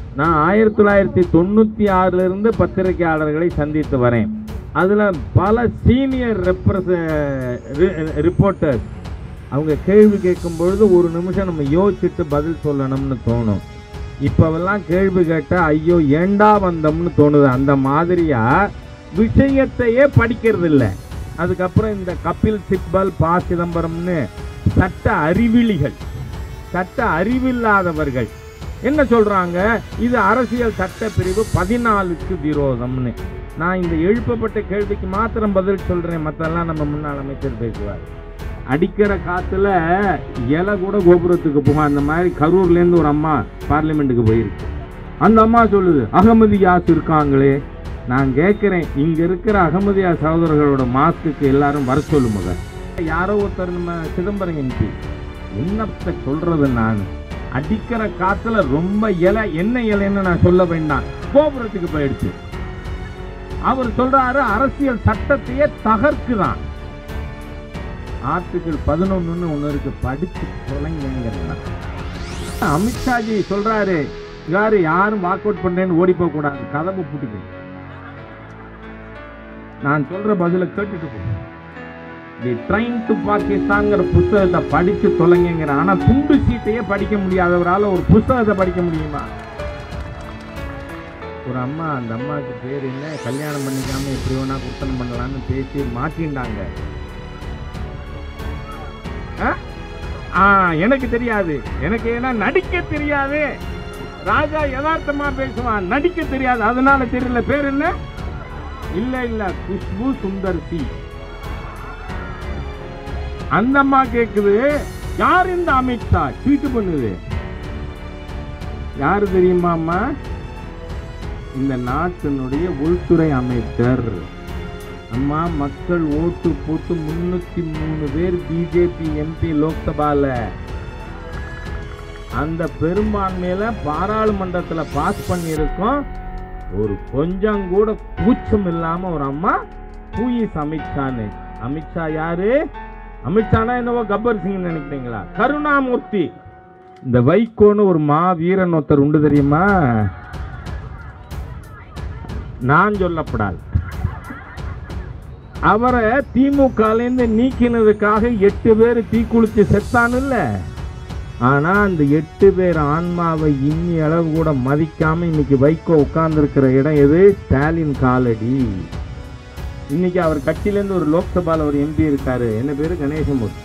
நான் 1996 பத்திரிகையாளர்களை சந்தித்து வரேன். அதில் பல சீனியர் ரிப்போர்ட்டர்ஸ் அவங்க கேள்வி கேட்கும் பொழுது ஒரு நிமிஷம் நம்ம யோசிச்சுட்டு பதில் சொல்லணும்னு தோணும். இப்போவெல்லாம் கேள்வி கேட்டால் ஐயோ ஏண்டா வந்தோம்னு தோணுது. அந்த மாதிரியா விஷயத்தையே படிக்கிறது இல்லை. அதுக்கப்புறம் இந்த கபில் சிப்பல், ப. சிதம்பரம்னு சட்ட அறிவிலிகள், சட்ட அறிவில்லாதவர்கள் என்ன சொல்றாங்க, இது அரசியல் சட்ட பிரிவு 14க்கு விரோதம்னு. நான் இந்த எழுப்பப்பட்ட கேள்விக்கு மாத்திரம் பதில் சொல்றேன், மற்றெல்லாம் நம்ம முன்னாள் அமைச்சர் பேசுவார். அடிக்கிற காத்துல இலை கூட கோபுரத்துக்கு போகும். அந்த மாதிரி கரூர்லேருந்து ஒரு அம்மா பார்லிமெண்ட்டுக்கு போயிருக்கு. அந்த அம்மா சொல்லுது அகமதியாஸ் இருக்காங்களே. நான் கேட்குறேன், இங்க இருக்கிற அகமதியா சகோதரர்களோட மாஸ்க்கு எல்லாரும் வர சொல்லுங்க. யாரோ ஒருத்தர் நம்ம சிதம்பரம் எம்பி என்னத்தை சொல்றது, நான் அடிக்கிற காத்துல ரொம்ப இலை, என்ன இலைன்னு நான் சொல்ல வேண்டாம், கோபுரத்துக்கு போயிடுச்சு. அவர் சொல்றாரு அரசியல் சட்டத்தையே தகர்க்குதான். ஆர்டிகிள் 11 ஒன்று இருக்கு, படிச்சு தொலைங்க. அமித்ஷாஜி சொல்றாரு யாரும் வாக் அவுட் பண்றேன்னு ஓடி போக கூடாது, கதவு பூட்டிக்கு. நான் சொல்ற பதில கேட்டுட்டு போங்க. தி ட்ரெயின் டு பாகிஸ்தான்ங்கிற புத்தகத்தை படிச்சு தொலைங்கிற. ஆனா துண்டு சீட்டையே படிக்க முடியாதவரால் ஒரு புத்தகத்தை படிக்க முடியுமா? ஒரு அம்மா, அந்த அம்மாவுக்கு பேர் என்ன, கல்யாணம் பண்ணிக்காம எப்படி வேணா குத்தனம் பண்ணலான்னு பேசி மாட்டின்டாங்க. எனக்கு தெரியாது, எனக்கு ஏன்னா நடிக்க தெரியாது. ராஜா யதார்த்தமா பேசுவான், நடிக்க தெரியாது, அதனால தெரியல. பேர் என்ன? இல்ல குஷ்பு சுந்தர் சி. அந்த அம்மா கேக்குது யார் இந்த அமித்ஷா ட்வீட் பண்ணுது, யாரு தெரியுமா அம்மா? இந்த நாட்டினுடைய உள்துறை அமைச்சர். அம்மா, மக்கள் ஓட்டு போட்டு 303 பேர் பிஜேபி எம்பி லோக்சபால அந்த பெரும்பான்மையில பாராளுமன்றத்தில் பாஸ் பண்ணியிருக்கோம். ஒரு கொஞ்சம் கூட கூச்சம் இல்லாம ஒரு அம்மா பூயிஸ் அமித்ஷான்னு. அமித்ஷா யாரு? அமித்ஷானா என்னவோ கப்பர் சிங் நினைக்கிறீங்களா? கருணாமூர்த்தி. இந்த வைகோன்னு ஒரு மா வீரன் ஒருத்தர் உண்டு தெரியுமா? நான் சொல்லப்படாது. அவரை திமுகலேருந்து நீக்கினதுக்காக 8 பேர் தீக்குளிச்சு செத்தான் இல்ல. ஆனா அந்த 8 பேர் ஆன்மாவை இன்னி அளவு கூட மதிக்காம இன்னைக்கு வைகோ உட்கார்ந்து இருக்கிற இடம் எது? ஸ்டாலின் காலடி. இன்னைக்கு அவர் கட்சியிலேருந்து ஒரு லோக்சபால ஒரு எம்பி இருக்காரு, என்ன பேரு? கணேசமூர்த்தி.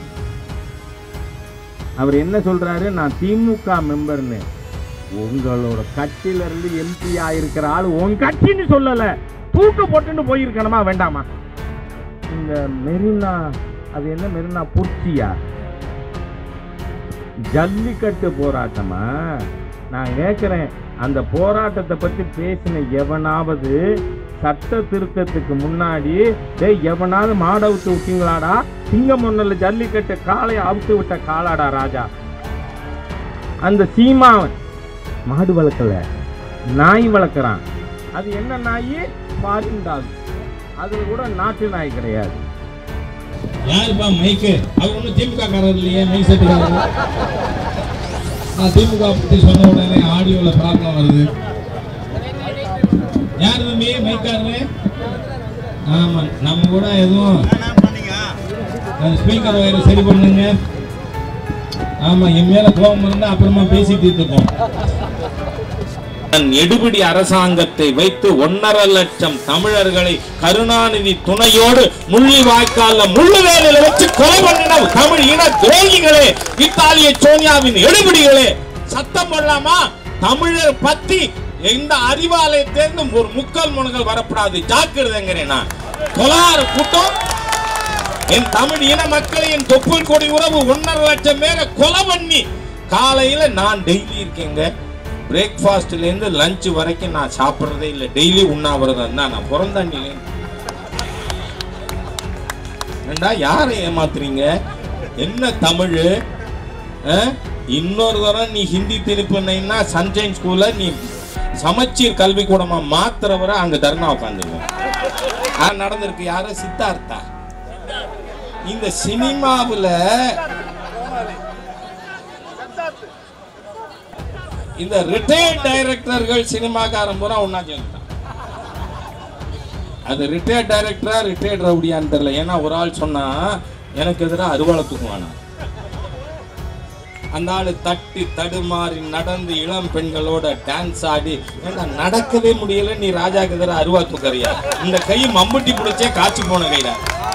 அவர் என்ன சொல்றாரு, நான் திமுக மெம்பர்னு. உங்களோட கட்சியில இருந்து எம்பி ஆயிருக்கிற ஆளு உன் கட்சின்னு சொல்லல, தூக்க போட்டுன்னு போயிருக்கணுமா வேண்டாமா? இந்த மெரினா, அது என்ன மெரினா புர்ச்சியா, ஜல்லிக்கட்டு போராட்டமா? நான் கேட்கிறேன், அந்த போராட்டத்தை பத்தி பேசின எவனாவது சட்ட திருத்தத்துக்கு முன்னாடி எவனாவது மாடு அவுத்து விட்டீங்களாடா? சிங்கம் ஒன்னுல ஜல்லிக்கட்டு காளையை அவுத்து விட்ட காலாடா ராஜா. அந்த சீமாவன் மாடு வளர்க்கல, நாய் வளர்க்குறான். அது என்ன நாய்? Foreign dog. அதுல கூட நாட்டு நாய் கிடையாது. யாருப்பா மைக்கு? அவர் ஒன்றும் திமுக காரர் இல்லையே, மைக் செட்டுக்காரர். நான் திமுக பற்றி சொன்ன உடனே ஆடியோல ப்ராப்ளம் வருது. யார் தம்பி மைக்காரரு? ஆமா, நம்ம கூட எதுவும் ஸ்பீக்கர் வயரை சரி பண்ணுங்க. ஆமா, என் மேல கோபம் இருந்தா அப்புறமா பேசி தீர்த்துப்போம். எடுபிடி அரசாங்கத்தை வைத்து 1.5 லட்சம் தமிழர்களை கருணாநிதி துணையோடு முள்ளிவாய்க்கால முள்ளுவேலில வச்சு கொலை பண்ணின தமிழ் இன துரோகிகளே, இத்தாலிய சோனியாவின் எடுபிடிகளே, சத்தம் போடலாமா? தமிழர் பத்தி இந்த அறிவாலயத்திலிருந்து ஒரு முக்கால் முனங்கள் வரப்படாது, ஜாக்கிரதைங்கிறேன். கொலாறு கூட்டம் என் தமிழ் இன மக்களை, என் தொப்புள் கொடி உறவு 1.5 லட்சம் பேரை கொலை பண்ணி காலையில நான் டெய்லி இருக்கேங்க. பிரேக்ஃபாஸ்ட்ல இருந்து லஞ்ச் வரைக்கும் நான் சாப்பிட்றதே இல்லை, டெய்லி உண்ணாவிரதம் தான். நான் பிறந்தாண்டில யாரை ஏமாத்துறீங்க? என்ன தமிழ்? இன்னொரு தரம் நீ ஹிந்தி திருப்பினா சன்ஷைன் ஸ்கூல்ல நீ சமச்சீர் கல்வி கூடமா மாத்திரவரை அங்க தர்ணா உட்காந்துருவோம். நடந்திருக்கு. யாரு? சித்தார்த்தா. இந்த சினிமாவுல இந்த ரிட்டையர்ட் டைரக்டர்கள் சினிமாக்காரன் பூரா ஒன்னா சேர்ந்துட்டான். அது ரிட்டையர்ட் டைரக்டரா ரிட்டையர்ட் ரவுடியான்னு தெரியல. ஏன்னா ஒரு ஆள் சொன்னா எனக்கு எதிராக அருவாளை தூக்குவானா. அந்த ஆளு தட்டி தடுமாறி நடந்து இளம் பெண்களோட டான்ஸ் ஆடி, ஏன்னா நடக்கவே முடியல, நீ ராஜாக்கு எதிராக அருவா தூக்கறியா? இந்த கை மம்புட்டி பிடிச்சே காய்ச்சி போன கையில.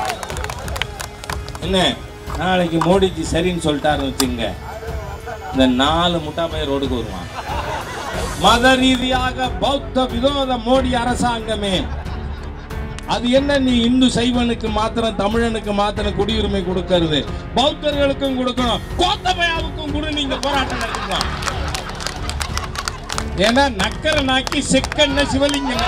என்ன நாளைக்கு மோடிஜி சரின்னு சொல்லிட்டாருன்னு வச்சுங்க, இந்த 4 முட்டா பையன் ரோடுக்கு வருவான். மத ரீதியாக பௌத்த விரோத மோடி அரசாங்கமே, அது என்ன நீ இந்து சைவனுக்கு மாத்திரம் தமிழனுக்கு மாத்திரம் குடியுரிமை கொடுக்கிறது, பௌத்தர்களுக்கும் கொடுக்கணும், கோத்தபயாவுக்கும் கூட நீங்க போராட்டம் நடத்தலாம். ஏன்னா நக்கர நாக்கி செக்கன்ன சிவலிங்கம்.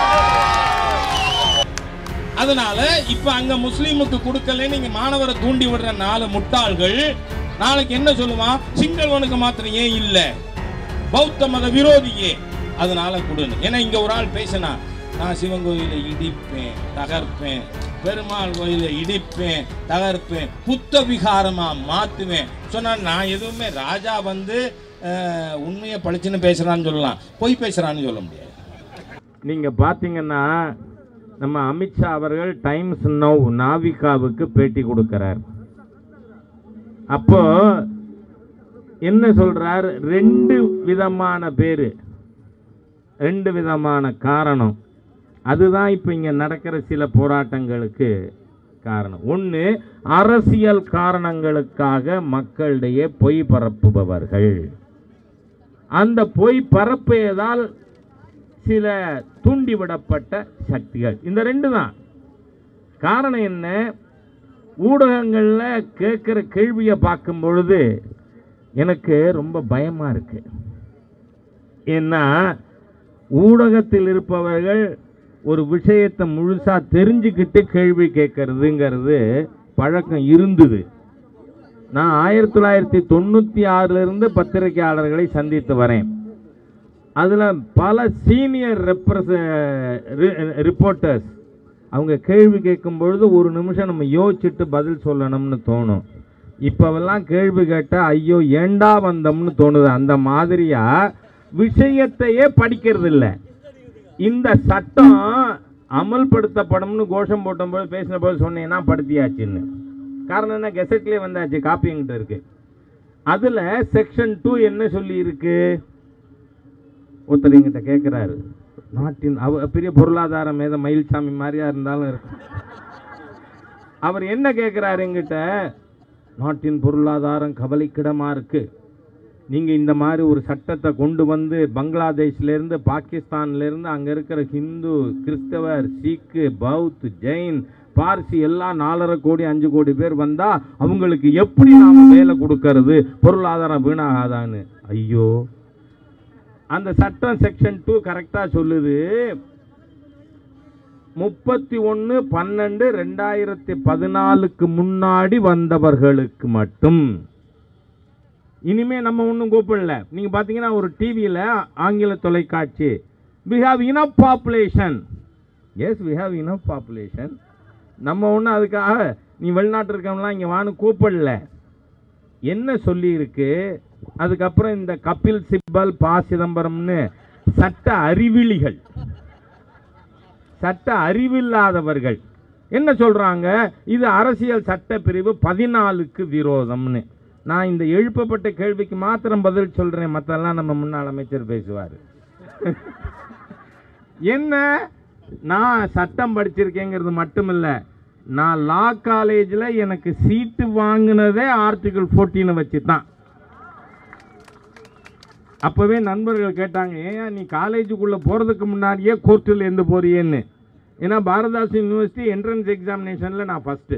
அதனால இப்ப அங்க முஸ்லீமுக்கு கொடுக்கல, நீங்க மாணவரை தூண்டி விடுற 4 முட்டாள்கள் நாளைக்கு என்ன சொல்லுவான், சிங்களவனுக்கு மாத்திரம் ஏன் இல்ல, பௌத்த மத விரோதியே அதனால கொடுன்னு. ஏன்னா இங்க ஒரு ஆள் பேசினா, நான் சிவன் கோயிலை இடிப்பேன் தகர்ப்பேன், பெருமாள் கோயிலை இடிப்பேன் தகர்ப்பேன், புத்த விகாரமா மாத்துவேன் சொன்னா, நான் எதுவுமே ராஜா வந்து உண்மையை பழிச்சுன்னு பேசுறான்னு சொல்லலாம், பொய் பேசுறான்னு சொல்ல முடியாது. நீங்க பாத்தீங்கன்னா நம்ம அமித்ஷா அவர்கள் டைம்ஸ் நவ் நாவிகாவுக்கு பேட்டி கொடுக்கிறார். அப்போ என்ன சொல்றார், 2 விதமான பேரு, 2 விதமான காரணம். அதுதான் இப்ப இங்க நடக்கிற சில போராட்டங்களுக்கு காரணம். ஒன்று, அரசியல் காரணங்களுக்காக மக்களிடையே பொய் பரப்புபவர்கள், அந்த பொய் பரப்பியதால் சில தூண்டிவிடப்பட்ட சக்திகள். இந்த 2 தான் காரணம். என்ன, ஊடகங்கள்ல கேட்கிற கேள்வியை பார்க்கும் பொழுது எனக்கு ரொம்ப பயமா இருக்கு. ஏன்னா ஊடகத்தில் இருப்பவர்கள் ஒரு விஷயத்தை முழுசா தெரிஞ்சுக்கிட்டு கேள்வி கேட்கறதுங்கிறது பழக்கம் இருந்தது. நான் 1996 இருந்து பத்திரிகையாளர்களை சந்தித்து வரேன். அதில் பல சீனியர் ரிப்போர்ட்டர்ஸ் அவங்க கேள்வி கேட்கும் பொழுது ஒரு நிமிஷம் நம்ம யோசிச்சுட்டு பதில் சொல்லணும்னு தோணும். இப்போவெல்லாம் கேள்வி கேட்டால் ஐயோ ஏண்டா வந்தோம்னு தோணுது. அந்த மாதிரியா விஷயத்தையே படிக்கிறது இல்லை. இந்த சட்டம் அமல்படுத்தப்படும்னு கோஷம் போட்டபோது பேசின போது சொன்னேன்னா படுத்தியாச்சுன்னு. காரணம் என்ன, கெசட்லேயே வந்தாச்சு, காப்பி என்கிட்ட இருக்கு. அதில் செக்ஷன் 2 என்ன சொல்லி இருக்கு, ஒருத்தர் எங்கிட்ட கேட்குறாரு, நாட்டின் பெரிய பொருளாதார மேத மயில்சாமி மாதிரியா இருந்தாலும் இருக்கு. அவர் என்ன கேட்குறாரு எங்கிட்ட, நாட்டின் பொருளாதாரம் கவலைக்கிடமா இருக்கு, நீங்க இந்த மாதிரி ஒரு சட்டத்தை கொண்டு வந்து பங்களாதேஷ்லேருந்து பாகிஸ்தான்லேருந்து அங்கே இருக்கிற ஹிந்து, கிறிஸ்தவர், சீக்கு, பௌத், ஜெயின், பார்சி எல்லாம் 4.5 கோடி 5 கோடி பேர் வந்தா அவங்களுக்கு எப்படி நாம வேலை கொடுக்கறது, பொருளாதாரம் வீணாகாதான்னு. ஐயோ, அந்த சட்டம் செக்ஷன் 2 கரெக்டா சொல்லுது, 31/12/2014 முன்னாடி வந்தவர்களுக்கு மட்டும். இனிமே நம்ம ஒன்றும் கூப்பிடல. நீங்க பாத்தீங்கன்னா ஒரு டிவியில் ஆங்கில தொலைக்காட்சி, we have enough population. yes, we have enough population. நம்ம ஒன்றும் அதுக்காக நீ வெளிநாட்டு இருக்கவங்களாம் இங்கே வான்னு கூப்பிடல. என்ன சொல்லி இருக்கு, அதுக்கப்புறம் இந்த கபில் சிப்பல், ப. சிதம்பரம்னு சட்ட அறிவிலிகள், சட்ட அறிவில்லாதவர்கள் என்ன சொல்றாங்க, இது அரசியல் சட்ட பிரிவு 14க்கு விரோதம்னு. நான் இந்த எழுப்பப்பட்ட கேள்விக்கு மாத்திரம் பதில் சொல்றேன், மற்றெல்லாம் நம்ம முன்னாள் அமைச்சர் பேசுவார். என்ன, நான் சட்டம் படிச்சிருக்கேங்கிறது மட்டுமில்ல, நான் லா காலேஜில் எனக்கு சீட்டு வாங்கினதே ஆர்டிகிள் 14 வச்சு தான். அப்பவே நண்பர்கள் கேட்டாங்க, ஏன் நீ காலேஜுக்குள்ள போறதுக்கு முன்னாடியே கோர்ட்டில் இருந்து போறியேன்னு. ஏன்னா பாரதாஸ் யூனிவர்சிட்டி என்ட்ரன்ஸ் எக்ஸாமினேஷன்ல நான் ஃபர்ஸ்ட்.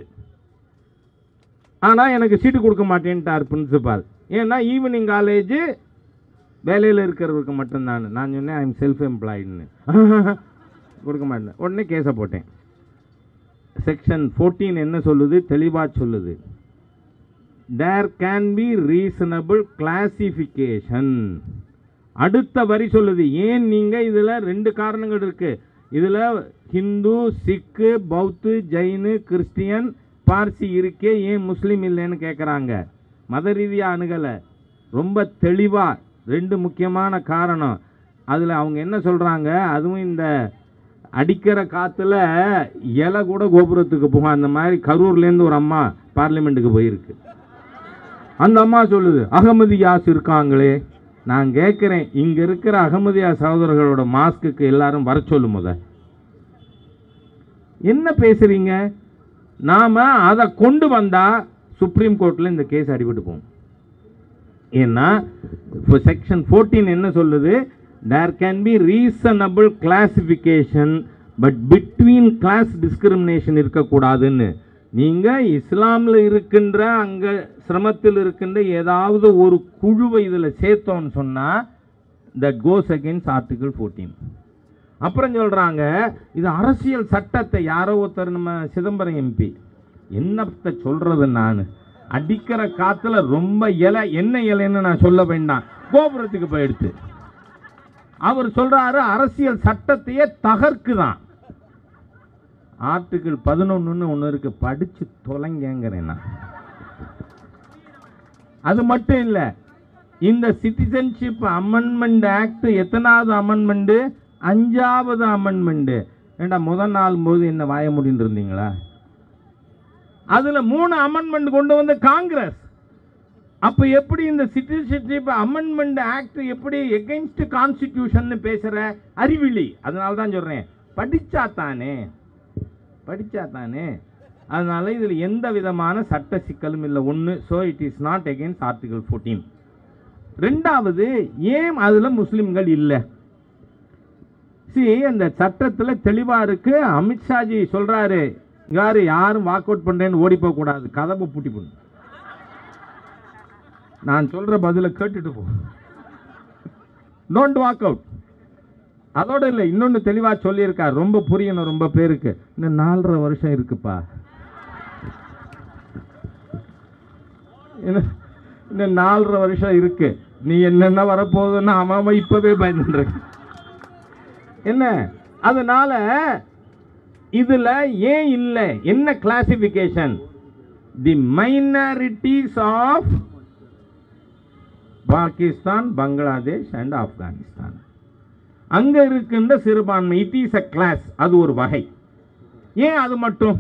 ஆனால் எனக்கு சீட்டு கொடுக்க மாட்டேன்ட்டார் பிரின்சிபால். ஏன்னா ஈவினிங் காலேஜ் வேலையில் இருக்கிறவருக்கு மட்டும்தான். நான் சொன்னேன் ஐ எம் செல்ஃப் எம்ப்ளாய்டுன்னு. கொடுக்க மாட்டேன். உடனே கேஸை போட்டேன். செக்ஷன் 14 என்ன சொல்லுது, தெளிவாக சொல்லுது, there can be reasonable classification. அடுத்த வரி சொல்லுது, ஏன் நீங்கள் இதில் 2 காரணங்கள் இருக்கு. இதில் ஹிந்து, சிக்கு, பௌத்து, ஜெயினு, கிறிஸ்டியன், பார்சி இருக்கே, ஏன் முஸ்லீம் இல்லைன்னு கேட்குறாங்க. மத ரீதியாக அணுகலை, ரொம்ப தெளிவாக 2 முக்கியமான காரணம். அதில் அவங்க என்ன சொல்கிறாங்க, அதுவும் இந்த அடிக்கிற காற்றுல இலை கூட கோபுரத்துக்கு போகும். அந்த மாதிரி கரூர்லேருந்து ஒரு அம்மா பார்லிமெண்ட்டுக்கு போயிருக்கு. அந்த அம்மா சொல்லுது, அகமதியாஸ் இருக்காங்களே. நான் கேட்குறேன், இங்கே இருக்கிற அகமதியா சகோதரர்களோட மாஸ்க்குக்கு எல்லாரும் வர சொல்லும். என்ன பேசுகிறீங்க? நாம் அதை கொண்டு வந்தால் சுப்ரீம் கோர்ட்டில் இந்த கேஸ் அடிபட்டு போகும். ஏன்னா இப்போ செக்ஷன் 14 என்ன சொல்லுது, there can be reasonable classification but between class discrimination இருக்கக்கூடாதுன்னு. நீங்கள் இஸ்லாமில் இருக்கின்ற அங்கே சிரமத்தில் இருக்கின்ற ஏதாவது ஒரு குழுவை இதில் சேர்த்தோன்னு சொன்னால் that goes against Article 14. அப்புறம் சொல்கிறாங்க, இது அரசியல் சட்டத்தை யாரோ ஒருத்தர் நம்ம சிதம்பரம் எம்பி என்னத்தை சொல்கிறது, நான் அடிக்கிற காற்றுல ரொம்ப இலை, என்ன இலைன்னு நான் சொல்ல வேண்டாம், கோபுரத்துக்கு போயிடுத்து. அவர் சொல்றாரு அரசியல் சட்டத்தையே தகர்க்குதான். ஆர்டிகிள் 11 ஒன்று இருக்கு, படிச்சு தொலைங்கிறேன் நான். அது மட்டும் இல்லை, இந்த சிட்டிசன்ஷிப் அமெண்ட்மெண்ட் ஆக்ட் எத்தனாவது அமெண்ட்மெண்ட்? 5வது அமெண்ட்மெண்ட். ஏண்டா முதல் நாள் போது என்ன வாய முடின்னு இருந்தீங்களா? அதுல 3 அமெண்ட்மெண்ட் கொண்டு வந்த காங்கிரஸ். அப்போ எப்படி இந்த சிட்டிசன்ஷிப் அமெண்ட்மெண்ட் ஆக்ட் எப்படி எகெயின்ஸ்ட் கான்ஸ்டிடியூஷன் பேசுகிற அறிவிலி? அதனால தான் சொல்கிறேன், படித்தா தானே. அதனால இதில் எந்த விதமான சட்ட சிக்கலும் இல்லை. ஒன்று, so it is not against article 14. 2வது, ஏன் அதில் முஸ்லீம்கள் இல்லை? அந்த சட்டத்தில் தெளிவாக இருக்கு. அமித்ஷாஜி சொல்கிறாரு, யாரும் வாக் அவுட் பண்ணுறேன்னு ஓடி போகக்கூடாது, கதவை பூட்டி போடணும். நான் சொல்ற பதில கேட்டுட்டு போ, டோன்ட் வாக் அவுட். அதோட இல்லை, இன்னொன்று தெளிவாக சொல்லியிருக்கார், ரொம்ப புரியணும் ரொம்ப பேருக்கு. இன்னும் 4.5 வருஷம் இருக்குப்பா, இன்னும் 4.5 வருஷம் இருக்கு. நீ என்னென்ன வரப்போகுதுன்னு அவன் இப்பவே பயந்துரு. என்ன அதனால இதுல ஏன் இல்லை? என்ன classification? The minorities of Pakistan, Bangladesh and Afghanistan, அங்க இருக்கின்ற சிறுபான்மை, இட் இஸ் அ கிளாஸ், அது ஒரு வகை. ஏன் அது மட்டும்?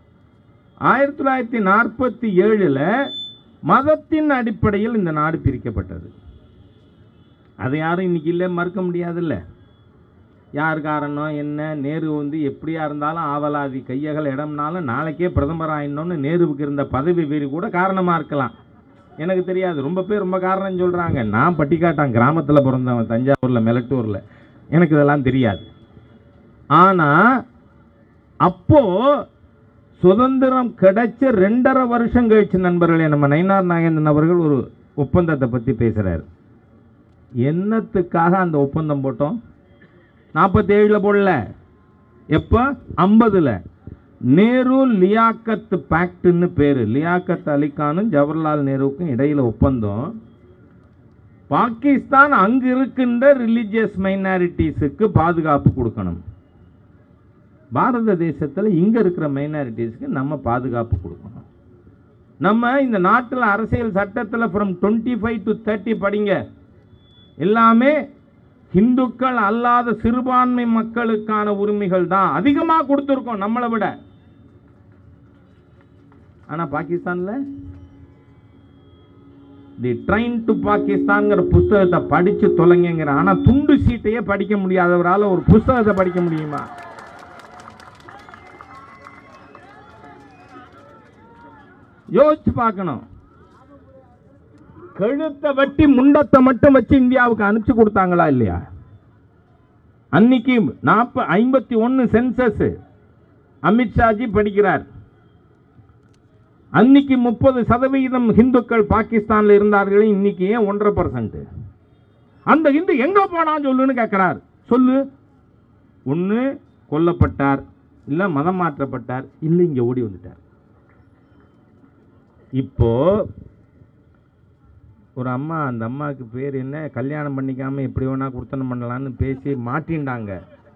1947 மதத்தின் அடிப்படையில் இந்த நாடு பிரிக்கப்பட்டது. அதை யாரும் இன்னைக்கு இல்லை மறுக்க முடியாதுல்ல. யார் காரணம் என்ன? நேரு எப்படியா இருந்தாலும் ஆவலாதி கையகல் இடம்னாலும் நாளைக்கே பிரதமர் ஆயிடணும்னு நேருவுக்கு இருந்த பதவி வெறி கூட காரணமாக இருக்கலாம். எனக்கு தெரியாது, ரொம்ப பேர் ரொம்ப காரணம் சொல்கிறாங்க. நான் பட்டிக்காட்டான் கிராமத்தில் பிறந்தவன், தஞ்சாவூரில் மெலட்டூரில், எனக்கு இதெல்லாம் தெரியாது. ஆனால் அப்போது சுதந்திரம் கிடைச்ச 2.5 வருஷம் கழிச்சு நண்பர்களே, நம்ம நயினார் நாகேந்திரன் அவர்கள் ஒரு ஒப்பந்தத்தை பற்றி பேசுகிறார். என்னத்துக்காக அந்த ஒப்பந்தம் போட்டோம்? 47 போடல, எப்போ? 50. நேரு லியாக்கத் பேக்ட்னு பேர். லியாக்கத் அலிகானும் ஜவஹர்லால் நேருவுக்கும் இடையில் ஒப்பந்தம். பாகிஸ்தான் அங்கு இருக்கின்ற ரிலிஜியஸ் மைனாரிட்டிஸுக்கு பாதுகாப்பு கொடுக்கணும். பாரத தேசத்தில் இங்கே இருக்கிற மைனாரிட்டிஸ்க்கு நம்ம பாதுகாப்பு கொடுக்கணும். நம்ம இந்த நாட்டில் அரசியல் சட்டத்தில் ஃப்ரம் 25 to 30 படிங்க, எல்லாமே இந்துக்கள் அல்லாத சிறுபான்மை மக்களுக்கான உரிமைகள் தான் அதிகமாக கொடுத்துருக்கோம் நம்மளை விட. ஆனால் பாகிஸ்தானில் தி ட்ரெயின் டு பாகிஸ்தான்ங்கிற புஸ்தகத்தை படித்து தொலைங்கிற. ஆனால் துண்டு சீட்டையே படிக்க முடியாதவரால் ஒரு புஸ்தகத்தை படிக்க முடியுமா? யோசிச்சு பார்க்கணும். கழுத்தை வெட்டி முண்டத்தை மட்டும் வச்சு இந்தியாவுக்கு அனுப்பிச்சு கொடுத்தாங்களா இல்லையா? அன்னைக்கு 51 சென்சஸ் அமித்ஷாஜி படிக்கிறார். அன்னைக்கு 30% இந்துக்கள் பாகிஸ்தான்ல இருந்தார்கள். இன்னைக்கு ஏன் 1.5%? அந்த இந்து எங்க போனான்னு சொல்லுன்னு கேட்கிறார். சொல்லு. ஒன்று கொல்லப்பட்டார், இல்லை மதம் மாற்றப்பட்டார், இல்லை இங்க ஓடி வந்துட்டார். இப்போ ஒரு அம்மா, அந்த அம்மாவுக்கு பேர் என்ன, கல்யாணம் பண்ணிக்காம எப்படி வேணா குடுத்தனம் பண்ணலான்னு பேசி மாட்டின்டாங்க.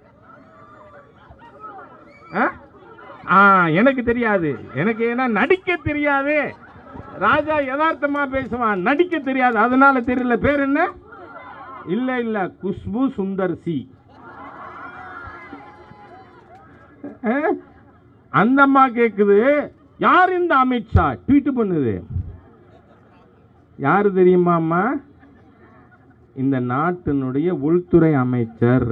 எனக்கு தெரியாது, எனக்கு ஏன்னா நடிக்க தெரியாது. ராஜா யதார்த்தமா பேசுவான், நடிக்க தெரியாது, அதனால தெரியல. பேர் என்ன? இல்ல இல்ல, குஷ்பு சுந்தர் சி. அந்த அம்மா கேக்குது, யார் இந்த அமித்ஷா? ட்வீட் பண்ணுது. யாரு தெரியுமா அம்மா? இந்த நாட்டினுடைய உள்துறை அமைச்சர்.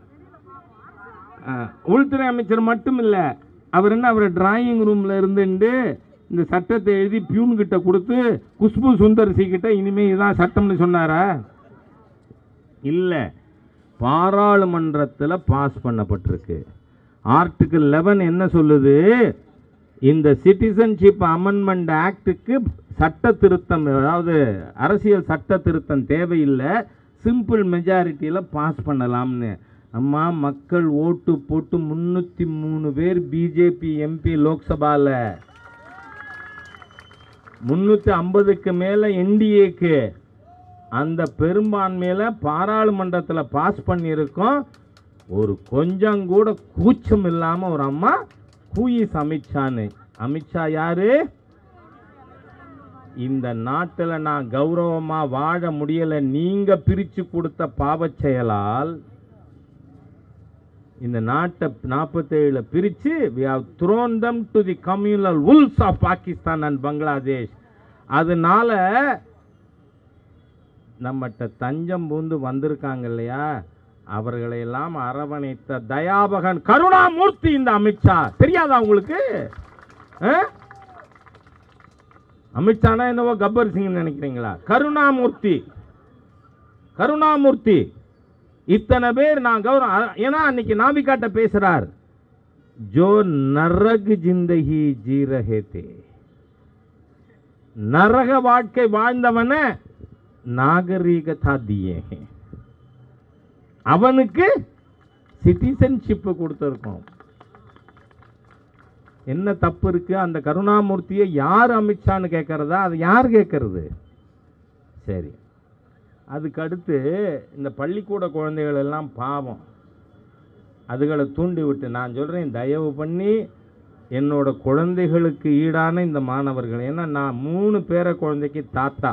உள்துறை அமைச்சர் மட்டும் இல்ல, அவர் என்ன, அவர் டிராயிங் ரூம்ல இருந்துட்டு இந்த சட்டத்தை எழுதி பியூன் கிட்ட கொடுத்து குஷ்பு சுந்தர் சி கிட்ட இனிமே இதான் சட்டம்னு சொன்னாரா? இல்ல, பாராளுமன்றத்தில் பாஸ் பண்ணப்பட்டிருக்கு. ஆர்டிகிள் 11 என்ன சொல்லுது? இந்த சிட்டிசன்ஷிப் அமெண்ட்மெண்ட் ஆக்டுக்கு சட்ட திருத்தம், அதாவது அரசியல் சட்ட திருத்தம் தேவையில்லை, சிம்பிள் மெஜாரிட்டியில் பாஸ் பண்ணலாம்னு. அம்மா, மக்கள் ஓட்டு போட்டு 303 பேர் பிஜேபி எம்பி லோக்சபாவில், 350க்கு மேலே என்டிஏக்கு, அந்த பெரும்பான்மையில் பாராளுமன்றத்தில் பாஸ் பண்ணியிருக்கோம். ஒரு கொஞ்சம் கூட கூச்சம் இல்லாமல் ஒரு அம்மா கூயிஸ் அமித்ஷான்னு. அமித்ஷா யாரு? இந்த நாட்டில் நான் கௌரவமாக வாழ முடியலை, நீங்க பிரித்து கொடுத்த பாவச் செயலால் இந்த நாட்டை 47 பிரித்து we have thrown them to the communal wolves of Pakistan and Bangladesh. அதனால நம்மகிட்ட தஞ்சம் பூந்து வந்திருக்காங்க இல்லையா, அவர்களையெல்லாம் அரவணைத்த தயாபகன் கருணாமூர்த்தி இந்த அமித்ஷா. தெரியாதா உங்களுக்கு? அமித்ஷானா என்னவோ கப்பர் சிங் நினைக்கிறீங்களா? கருணாமூர்த்தி, கருணாமூர்த்தி. இத்தனை பேர் நான் கௌரவம். ஏன்னா அன்னைக்கு நாபிகாட்ட பேசுறார், ஜோ நரக ஜிந்தகி ஜீ ரஹே தே, நரக வாழ்க்கை வாழ்ந்தவன நாகரீகதா தியே, அவனுக்கு சிட்டிசன்ஷிப் கொடுத்திருக்கோம். என்ன தப்பு இருக்கு? அந்த கருணாமூர்த்தியை யார் அமித்ஷான்னு கேட்கறதா? அது யார் கேட்கறது? சரி, அதுக்கு அடுத்து இந்த பள்ளிக்கூட குழந்தைகள் எல்லாம் பாவம், அதுகளை தூண்டி விட்டு நான் சொல்கிறேன், தயவு பண்ணி என்னோட குழந்தைகளுக்கு ஈடான இந்த மாணவர்கள், ஏன்னா நான் 3 பேர குழந்தைக்கு தாத்தா,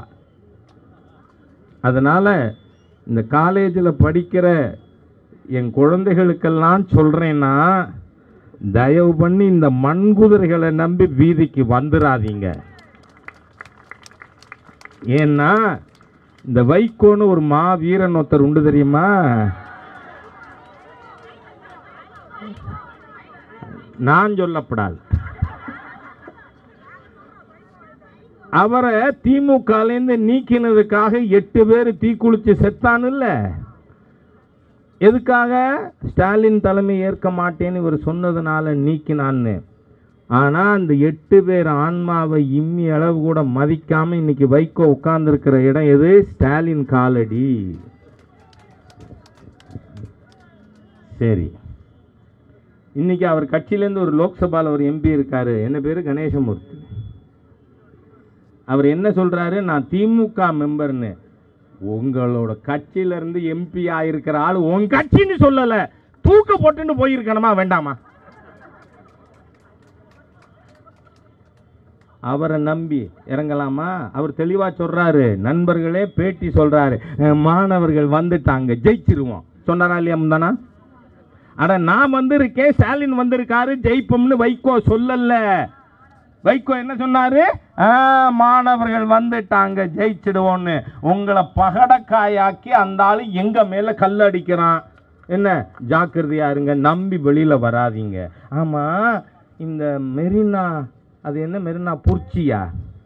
அதனால் இந்த காலேஜில் படிக்கிற என் குழந்தைகளுக்கெல்லாம் சொல்கிறேன்னா, தயவு பண்ணி இந்த மண்குதிரைகளை நம்பி வீதிக்கு வந்துடாதீங்க. ஏன்னா இந்த வைகோன்னு ஒரு வீரன் ஒருத்தர் உண்டு தெரியுமா? நான் சொல்லப்படாது. அவரை திமுகலேருந்து நீக்கினதுக்காக 8 பேர் தீக்குளிச்சு செத்தான் இல்ல? எதுக்காக? ஸ்டாலின் தலைமை ஏற்க மாட்டேன்னு இவர் சொன்னதுனால நீக்கினான்னு. ஆனா அந்த 8 பேர் ஆன்மாவை இம்மி அளவு கூட மதிக்காம இன்னைக்கு வைகோ உட்கார்ந்துருக்கிற இடம் எது? ஸ்டாலின் காலடி. சரி, இன்னைக்கு அவர் கட்சியிலேருந்து ஒரு லோக்சபாவில் ஒரு எம்பி இருக்காரு, என்ன பேரு? கணேசமூர்த்தி. அவர் என்ன சொல்றாரு? நான் திமுக மெம்பர்னு. உங்களோட கட்சியிலிருந்து எம்பி ஆயிருக்கிற ஆள் உன் கட்சின்னு சொல்லல, தூக்க போட்டுன்னு போயிருக்கணுமா வேண்டாமா? அவரை நம்பி இறங்கலாமா? அவர் தெளிவா சொல்றாரு, நண்பர்களே பேட்டி சொல்றாரு, மாணவர்கள் வந்துட்டாங்க, ஜெயிச்சிருவோம் சொன்னாரா இல்லையா? முந்தானா? ஆனா நான் வந்திருக்கேன், ஸ்டாலின் வந்திருக்காரு, ஜெயிப்போம்னு வைகோ சொல்லல. வைகோ என்ன சொன்னாரு? மாணவர்கள் வந்துட்டாங்க, ஜெயிச்சிடுவோன்னு. உங்களை பகடக்காயாக்கி அந்த ஆளு எங்க மேல கல் அடிக்கிறான். என்ன ஜாக்கிரதையா இருங்க, நம்பி வெளியில வராதீங்க. ஆமா, இந்த மெரினா, அது என்ன மெரினா புர்ச்சியா,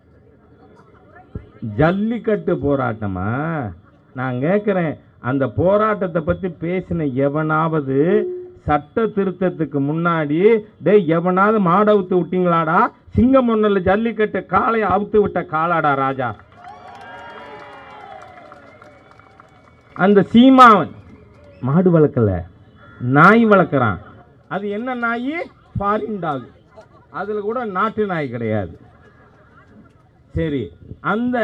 ஜல்லிக்கட்டு போராட்டமா? நான் கேட்கிறேன், அந்த போராட்டத்தை பத்தி பேசின எவனாவது சட்ட திருத்தத்துக்கு முன்னாடி, டே எவனாவது மாடை அவுத்து விட்டீங்களாடா? சிங்கம் ஒன்னுல ஜல்லிக்கட்டு காளையை அவுத்து விட்ட காலாடா ராஜா. அந்த சீமான் மாடு வளர்க்கல, நாய் வளர்க்குறான். அது என்ன நாய்? Foreign dog. அதுல கூட நாட்டு நாய் கிடையாது. சரி, அந்த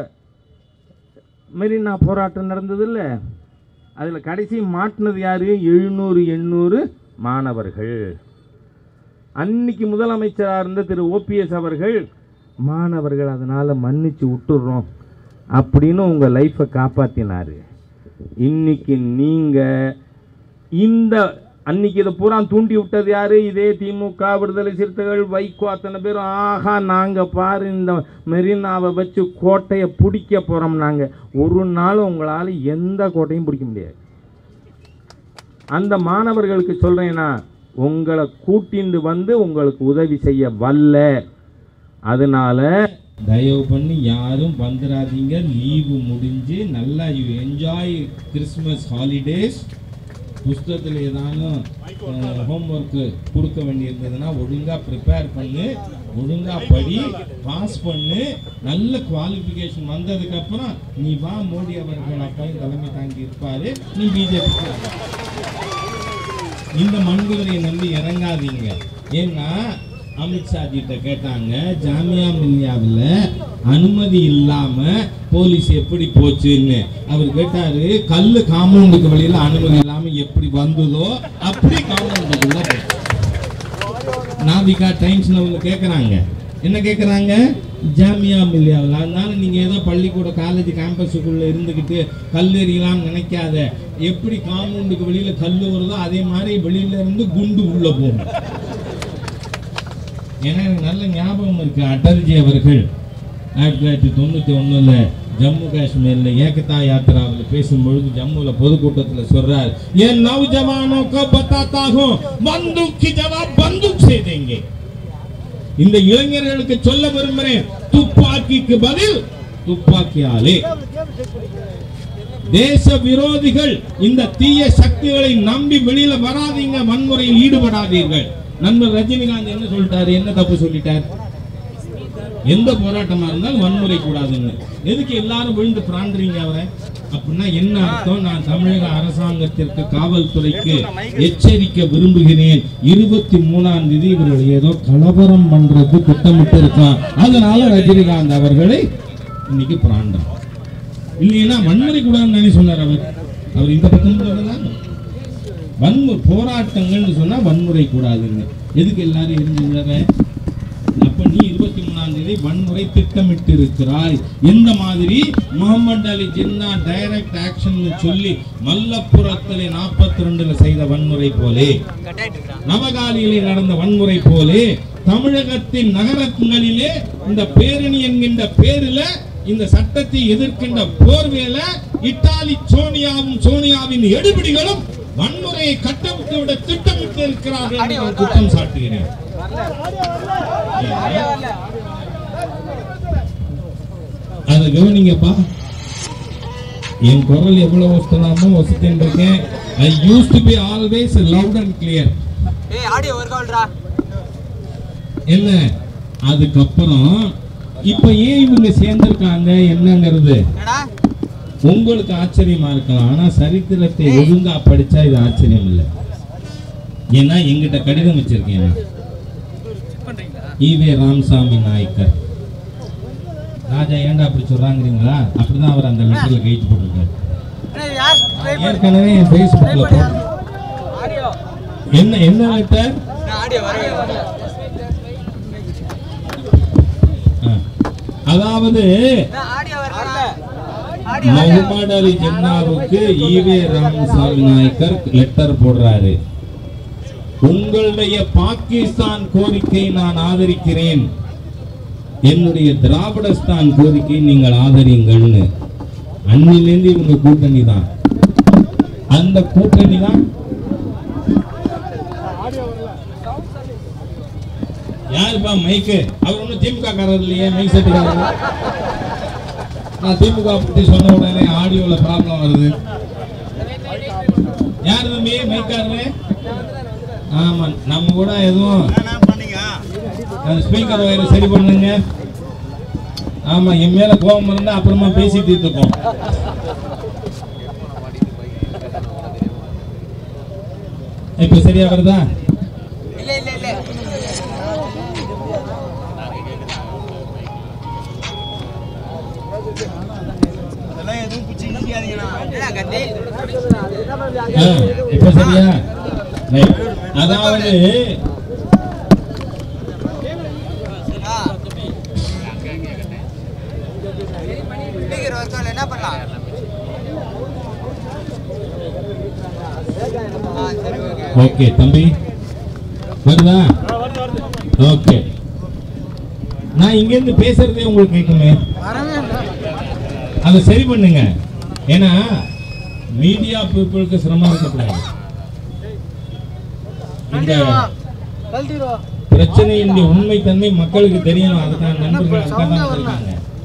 மெரினா போராட்டம் நடந்தது இல்லை, அதில் கடைசி மாட்டினது யாரு? 700-800 மாணவர்கள். அன்னைக்கு முதலமைச்சராக இருந்த திரு ஓபிஎஸ் அவர்கள், மாணவர்கள் அதனால் மன்னிச்சு விட்டுடுறோம் அப்படின்னு உங்கள் லைஃப்பை காப்பாற்றினார். இன்னைக்கு நீங்கள் இந்த அன்னைக்கு இதை பூரா தூண்டி விட்டது யாரு? இதே திமுக, விடுதலை சிறுத்தைகள், வைகோ, அத்தனை பேரும் ஆஹா நாங்கள் பாரு இந்த மெரினாவை வச்சு கோட்டையை பிடிக்க போகிறோம். நாங்கள் ஒரு நாள் உங்களால் எந்த கோட்டையும் பிடிக்க முடியாது. அந்த மாணவர்களுக்கு சொல்கிறேன்னா, உங்களை கூட்டிண்டு வந்து உங்களுக்கு உதவி செய்ய வல்ல. அதனால தயவு பண்ணி யாரும் வந்துடாதீங்க. லீவு முடிஞ்சு நல்லா யூ என்ஜாய் கிறிஸ்மஸ் ஹாலிடேஸ். புஸ்தகத்தில் ஏதானும் ஹோம்ஒர்க்கு கொடுக்க வேண்டியிருந்ததுன்னா ஒழுங்காக ப்ரிப்பேர் பண்ணு, ஒழுங்காக படி, பாஸ் பண்ணு. நல்ல குவாலிஃபிகேஷன் வந்ததுக்கப்புறம் நீ வா, மோடி அவர்கள் அப்பையும் தலைமை தாங்கி இருப்பார், நீ பிஜேபி. இந்த மண்குதிரையை நம்பி இறங்காதீங்க. ஏன்னா அமித்ஷா கிட்ட கேட்டாங்க, ஜாமியா மில்லியாவில் அனுமதி இல்லாம போலீஸ் எப்படி போச்சுன்னு. அவர் கேட்டாரு, கல்லு காம்பவுண்டுக்கு வெளியில அனுமதி இல்லாம எப்படி வந்ததோ அப்படி காம்பவுண்டுக்குள்ள போச்சு. நாவிகா டைம்ஸ்ல அவங்க கேட்கறாங்க, என்ன கேட்கறாங்க? ஜாமியா மில்லியாவில். அதனால நீங்க ஏதோ பள்ளிக்கூட காலேஜ் கேம்பஸுக்குள்ள இருந்துகிட்டு கல்லெறியலாம்னு நினைக்காத. எப்படி காம்பவுண்டுக்கு வெளியில கல்லு வருதோ அதே மாதிரி வெளியில இருந்து குண்டு உள்ள போகும். ஏன்னா எனக்கு நல்ல ஞாபகம் இருக்கு, அடல்ஜி அவர்கள் 1991 ஜம்மு காஷ்மீர்ல ஏகதா யாத்திராவில் பேசும்பொழுது ஜம்முல பொதுக்கூட்டத்தில் சொல்றார், என் நௌஜவானோ கோ பத்தாதா ஹூம் பந்தூக் கி ஜவாப் பந்தூக் சே தேंगे. இந்த இளைஞர்களுக்கு சொல்ல விரும்புகிறேன், துப்பாக்கிக்கு பதில் துப்பாக்கியாலே. தேச விரோதிகள், இந்த தீய சக்திகளை நம்பி வெளியில வராதீங்க, வன்முறையில் ஈடுபடாதீர்கள். நண்பர் ரஜினிகாந்த் என்ன சொல்லிட்டாரு? என்ன தப்பு சொல்லிட்டார்? எந்த போராட்டமா இருந்தாலும் வன்முறை கூடாதுன்னு. எதுக்கு எல்லாரும் விழுந்து பிராண்டுறீங்க அவரை? அப்படின்னா என்ன அர்த்தம்? நான் தமிழக அரசாங்கத்திற்கு, காவல்துறைக்கு எச்சரிக்க விரும்புகிறேன். 23ஆம் தேதி இவர்கள் ஏதோ கலவரம் பண்றது திட்டமிட்டு இருக்கான். அதனால ரஜினிகாந்த் அவர்களை இன்னைக்கு பிராண்டான். இல்லைன்னா வன்முறை கூடாதுன்னு சொன்னார் அவர் இந்த பக்கம் தான். வன்முறை போராட்டங்கள்னு சொன்னா வன்முறை கூடாதுன்னு. எதுக்கு எல்லாரும் இருந்துங்க? அப்ப நீ 23ஆம் தேதி வன்முறை திட்டமிட்டு இருக்கிறாய். எந்த மாதிரி? முகமது அலி ஜின்னா டைரக்ட் ஆக்ஷன் சொல்லி மல்லப்புரத்திலே 42ல செய்த வன்முறை போலே, நவகாலியிலே நடந்த வன்முறை போலே, தமிழகத்தின் நகரங்களிலே இந்த பேரணி என்கின்ற பேரில இந்த சட்டத்தை எதிர்க்கின்ற போர்வேல இத்தாலி சோனியாவின் எடுபிடிகளும் வன்முறையை கட்டவிட்டு விட திட்டமிட்டு இருக்கிறார்கள் என்று நான் குற்றம் சாட்டுகிறேன். அதை கவனிங்கப்பா. என் குரல் எவ்வளவு வசலாமோ வசத்தின் இருக்கேன். I used to be always loud and clear. என்ன அதுக்கப்புறம் இப்ப ஏன் இவங்க சேர்ந்திருக்காங்க என்னங்கிறது உங்களுக்கு ஆச்சரியமா இருக்கலாம். ஆனா சரித்திரத்தை ஒழுங்கா படிச்சா இது ஆச்சரியம் இல்லை. ஏன்னா எங்கிட்ட கடிதம் வச்சிருக்கேன். ஈவே ராமசாமி நாயக்கர் ராஜா ஏண்டா அப்படி சொல்றாங்கிறீங்களா? அப்படிதான் அவர் அந்த லெட்டர்ல கைச்சு போட்டிருக்காரு. ஏற்கனவே என் பேஸ்புக்ல என்ன லெட்டர்? அதாவது முகமது அலி ஜின்னாவுக்கு ஈவே ராமசாமி நாயக்கர் லெட்டர் போடுறாரு. உங்களுடைய பாகிஸ்தான் கோரிக்கை நான் ஆதரிக்கிறேன், என்னுடைய திராவிடஸ்தான் கோரிக்கை நீங்கள் ஆதரிங்கள்னு. அன்னிலிருந்து இவங்க கூட்டணி தான். அந்த கூட்டணி தான் யாருப்பா மைக்கு? அவர் ஒன்றும் திமுக காரர் இல்லையே, மைக் செட்டுக்காரர். நான் திமுக பற்றி சொன்ன உடனே ஆடியோல ப்ராப்ளம் வருது. யாரு தம்பி மைக்காரரு? ஆமா, நம்ம கூட எதுவும் ஸ்பீக்கர் வயர் சரி பண்ணுங்க. ஆமா, என் மேல கோபம் இருந்தா அப்புறமா பேசி தீர்த்துப்போம். இப்ப சரியா வருதா? இப்ப சரியா? அதாவது ஓகே தம்பி வருதா? ஓகே, நான் இங்க இருந்து பேசுறதே உங்களுக்கு கேட்குமே, அதை சரி பண்ணுங்க. ஏன்னா மீடியா பீப்புளுக்கு சிரமம் இருக்கக்கூடாது. இந்த பிரச்சனையின் உண்மை தன்மை மக்களுக்கு தெரியணும். அதுக்கான நண்பர்கள் அதுக்காக இருக்காங்க.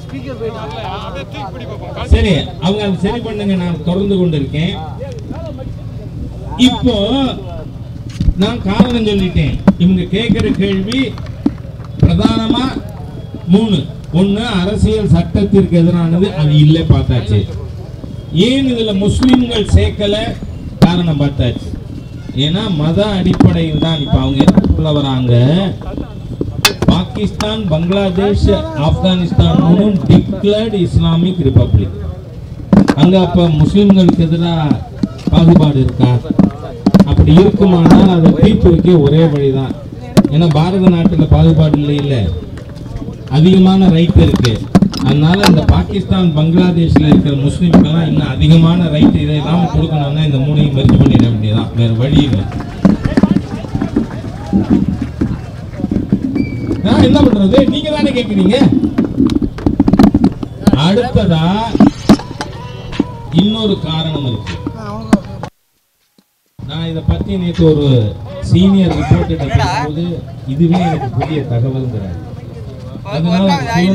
சரி, அவங்க அதை சரி பண்ணுங்க. நான் தொடர்ந்து கொண்டிருக்கேன். இப்போ நான் காரணம் சொல்லிட்டேன். இவங்க கேட்கிற கேள்வி பிரதானமா 3. 1, அரசியல் சட்டத்திற்கு எதிரானது, அது இல்லை பார்த்தாச்சு. ஏன் இதுல முஸ்லிம்கள் சேர்க்கல, காரணம் பார்த்தாச்சு. ஏன்னா மத அடிப்படையில் தான். இப்ப அவங்க என்ன சொல்ல வராங்க, Pakistan, Bangladesh, Afghanistan declared Islamic republic. அங்க அப்ப முஸ்லிம்களுக்கு எதிராக பாகுபாடு இருக்கா? அப்படி இருக்குமானால் அதை தீர்த்து வைக்க ஒரே வழிதான். ஏன்னா பாரத நாட்டுல பாகுபாடு இல்லை, அதிகமான ரைட் இருக்கு. அதனால இந்த பாகிஸ்தான், பங்களாதேஷ்ல இருக்கிற முஸ்லிம்கெல்லாம் இன்னும் அதிகமான ரைட் இதெல்லாம் கொடுக்கணும்னா இந்த 3ஐயும் மெர்ஜ் பண்ணிட வேண்டியதான், வேற வழி இல்லை. நான் என்ன பண்றது, நீங்க தானே கேட்கிறீங்க. அடுத்ததா இன்னொரு காரணம் இருக்கு. நான் இதை பத்தி நேற்று ஒரு சீனியர் ரிப்போர்ட்டர் பேசும்போது இதுவே எனக்கு புதிய தகவல்ங்கிறார். அதனால